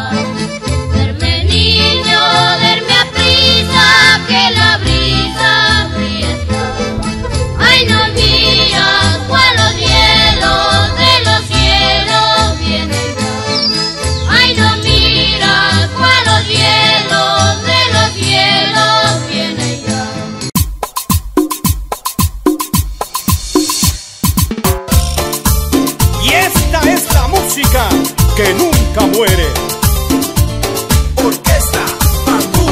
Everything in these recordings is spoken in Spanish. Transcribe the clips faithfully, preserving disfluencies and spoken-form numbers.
Verme niño, verme a prisa, que la brisa aprieta. Ay, no miras cuál los hielos de los cielos vienen ya. Ay, no miras cuál los hielos de los cielos vienen ya. Y esta es la música que nunca muere. Orquesta Bambú.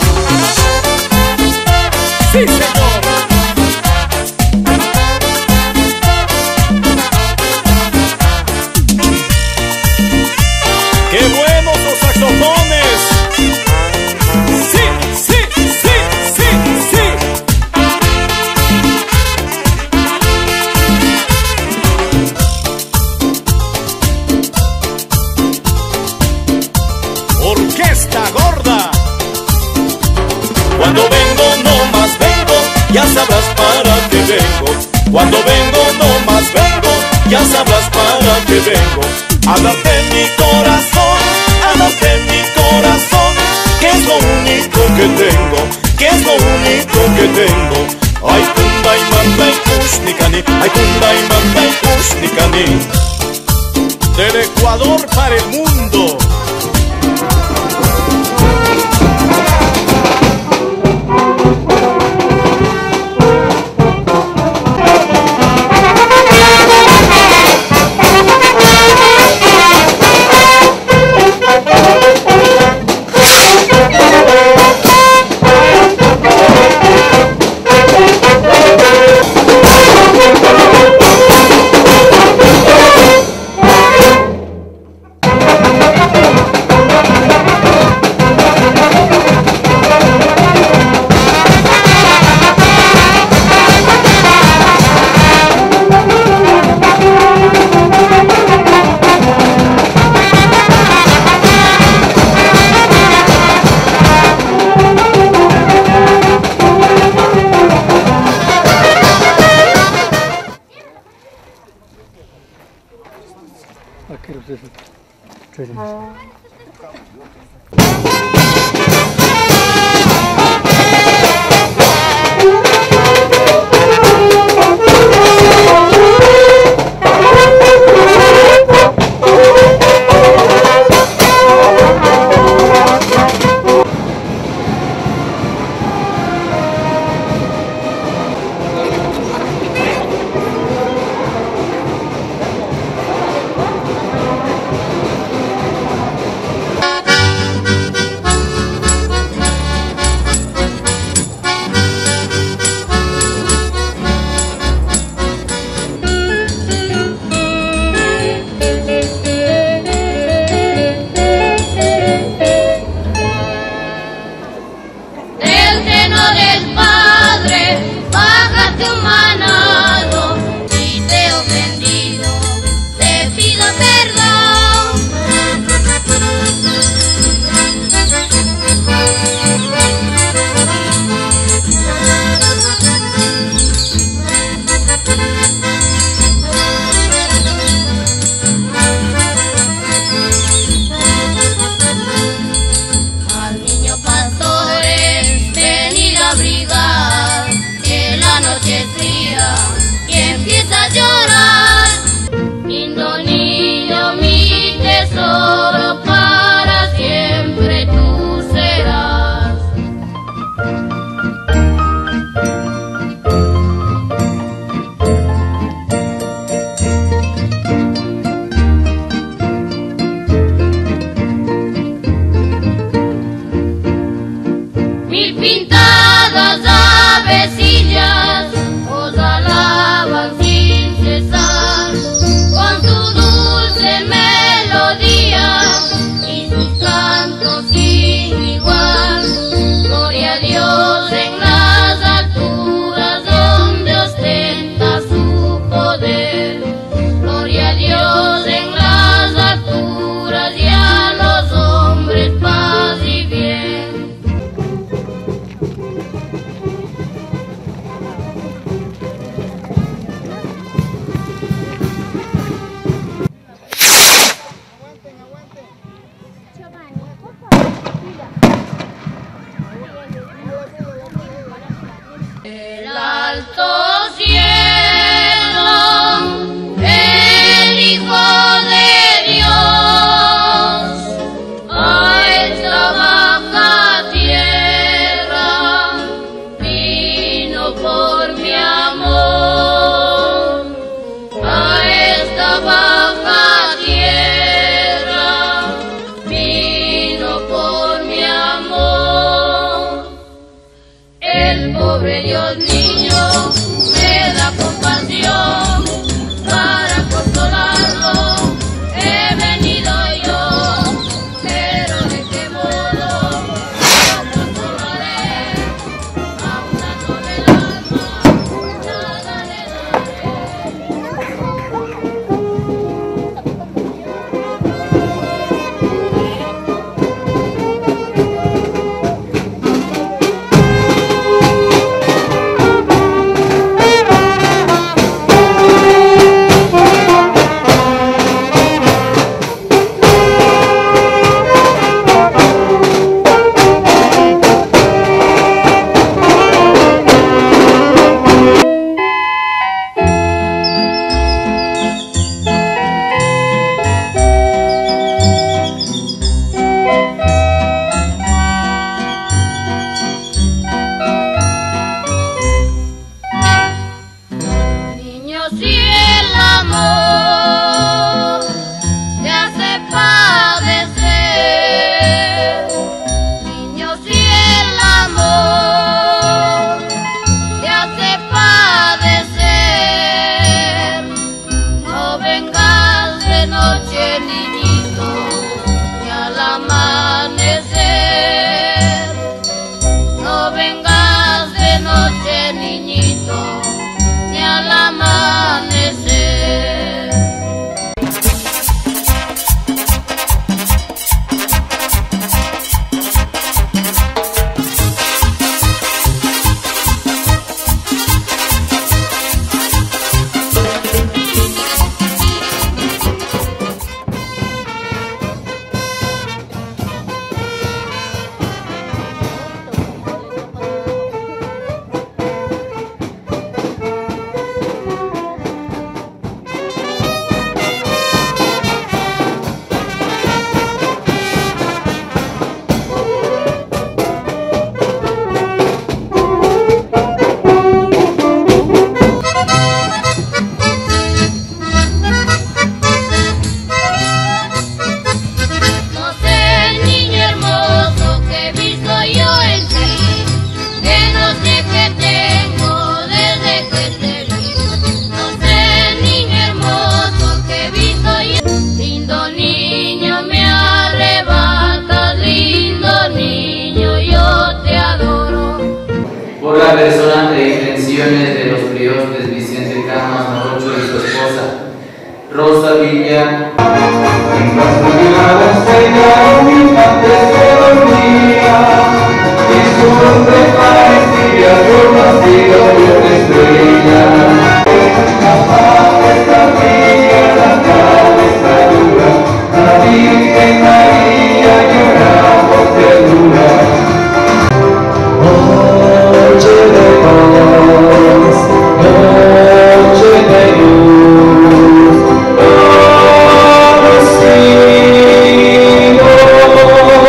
Sí, señor. ¡Qué buenos los saxofones! Sí, sí, sí, sí, sí. Orquesta Gorda. Cuando vengo no más vengo, ya sabrás para qué vengo. Cuando vengo no más vengo, ya sabrás para qué vengo. A darte mi corazón, a darte mi corazón, que es lo único que tengo, que es lo único que tengo. Ay, kunda y manda y kushnikani, ay, kunda y manda y kushnikani. Del Ecuador para el mundo. Aquí los dejo. El alto cielo, el Hijo de Dios, a esta baja tierra vino por mi amor, a esta baja tierra vino por mi amor. El pobre Dios niño me da compasión, para consolarlo he venido yo, pero de qué modo lo consolaré, a una sola el alma nada le si el amor te hace padecer, niño, si el amor te hace padecer, no vengas de noche, niñito, ni al amanecer, no vengas de noche, niñito, ni al amanecer. Por la persona de intenciones de los priostes Vicente Camas Morocho y su esposa Rosa Villa. En las mañanas ella humilde se dormía y su nombre parecía yo nacido de una estrella. La madre sabía la cabeza dura, la Virgen María lloraba por ternura. Noche de paz, noche de luz, ha nacido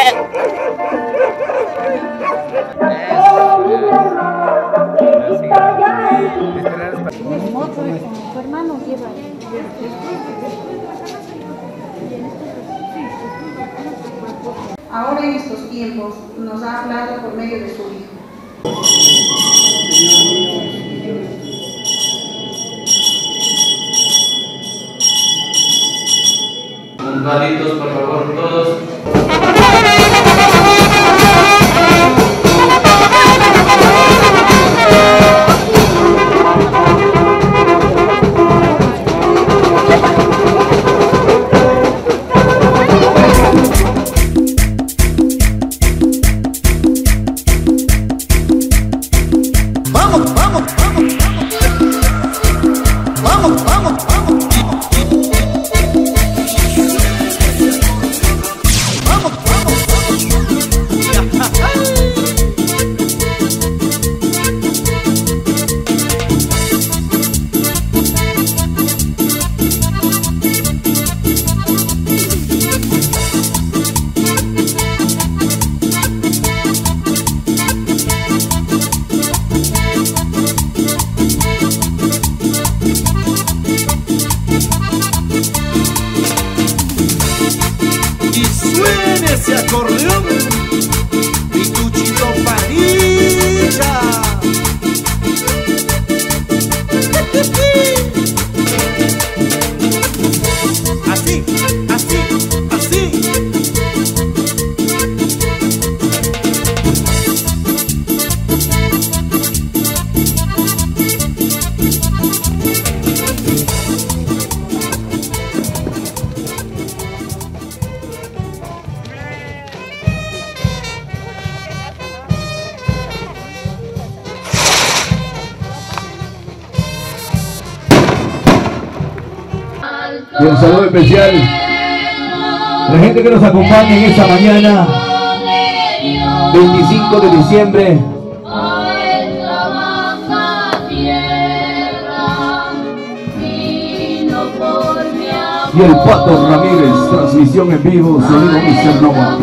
Ahora en estos tiempos nos ha hablado por medio de su Hijo. Juntaditos, por favor, todos. Vamos, vamos, vamos, vamos, vamos, vamos, vamos. Ese acordeón y tu chico Padilla. Así, así, así. Y un saludo especial a la gente que nos acompaña en esta mañana veinticinco de diciembre. Y el Pato Ramírez, transmisión en vivo, sonido mister Nova.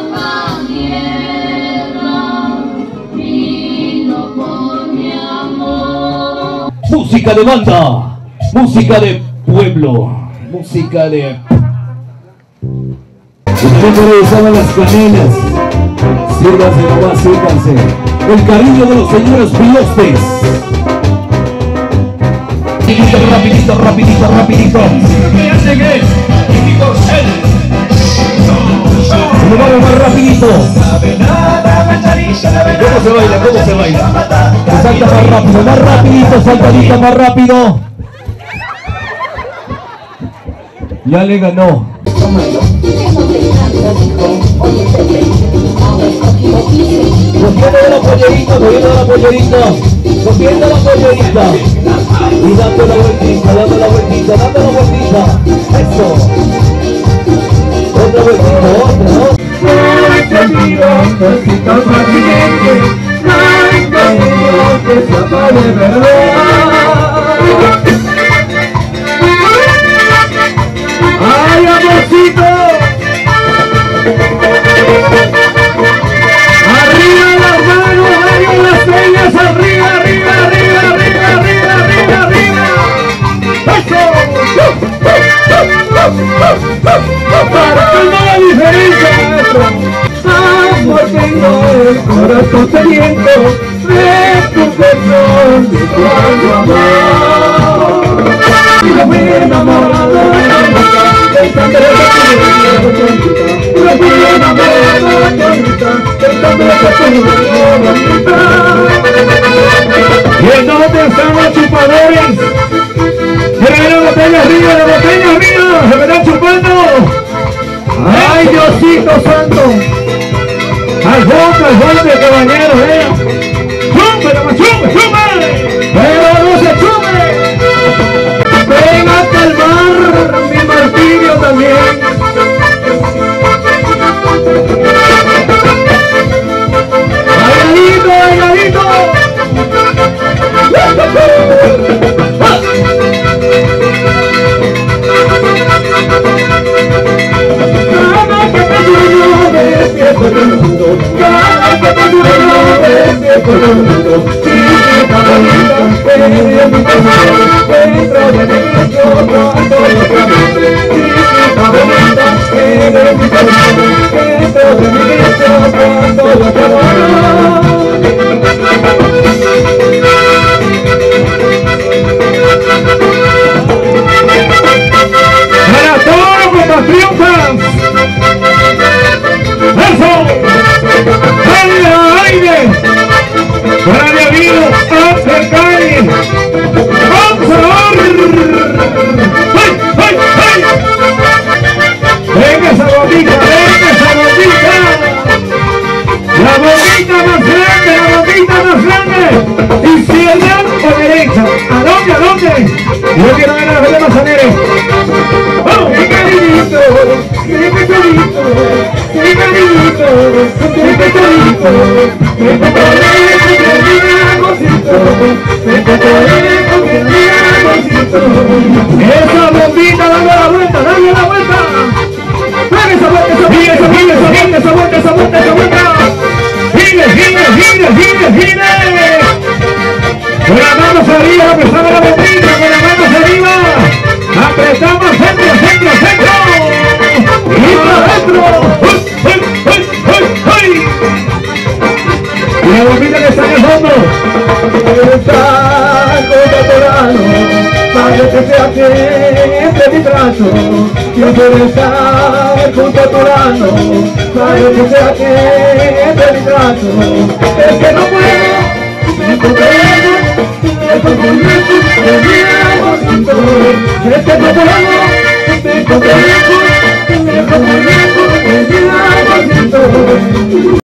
Música de banda, música de pueblo, música de... También por ahí estaban las canelas. Sírvanse nomás, sírvanse. El cariño de los señores Pilostes. Rapidito, rapidito, rapidito, rapidito. Fíjense que nos vamos más rapidito. ¿Cómo se baila? ¿Cómo se baila? Salta más rápido, más rapidito, saltadito, más rápido. Ya le ganó. Cogiendo de la pollerita, cogiendo de la pollerita, cogiendo la pollerita. Y dando la vueltita, dando la vueltita, dando la vueltita. Eso. Otra vueltita, otra, otra. No he sentido cositas más siguientes, no he entendido que sepa de verdad. ¡Ay, amorcito! ¡Arriba las manos, arriba las señas! ¡Arriba, arriba, arriba, arriba, arriba, arriba, arriba! ¡Eso! ¡Para calmar la diferencia! ¡Amor, tengo el corazón sediento de tu perdón, de tu amor! Y yo fui enamorado de la boca, pensando en la bonita. Yo fui enamorado de la bonita, pensando en la bonita. ¿Y en dónde están los chupadores? ¡Que viene la botella arriba, la botella arriba! ¡Se me están chupando! ¡Ay, Diosito santo! ¡Al fondo, al fondo, caballero, eh! ¡Chupe, no me chupe, chupe! ¡Pero no se chupe! ¡Ven a calmar mi martirio también! ¡Bailadito, bailadito! Cada que me sueño despierto cada que por tu nombre siento el mundo. Chiquita bonita, eres mi tesoro, dentro de mi pecho cuando yo te amo. Chiquita bonita, eres mi tesoro, dentro de mi pecho cuando yo te amo. Para todos los compatriotas, eso, aire, aire, para mi amigo Ángel Cali, vamos a ver, ¡ay, ay, ay! Venga esa bombita, venga esa bombita, la bombita más grande, la bombita más grande, izquierda o derecha, ¿a dónde, a dónde? Yo quiero ver a la gente mazanera. ¡Vamos! ¡Qué cariñito! ¡Qué pequeñito! ¡Qué cariñito! ¡Qué pequeñito! ¡Qué pequeñito! ¡Qué pequeñito! ¡Esa bombita, dale la vuelta, dale la vuelta! ¡Dale esa vuelta, esa vuelta, esa vuelta, esa vuelta, esa vuelta, esa vuelta! ¡Gire, gire, gire, gire, gire! Con las manos arriba, apretamos la bombita, con las manos arriba, apretamos centro, centro, centro, y para adentro, ¡uy, uy, uy, uy, uy! Y la bombita que está en el fondo, quiero estar contemporáneo, para que sea siempre mi trato, quiero estar contemporáneo, para que sea siempre mi trato, es que no puedo, me comprendo, me comprendo, me comprendo, me comprendo,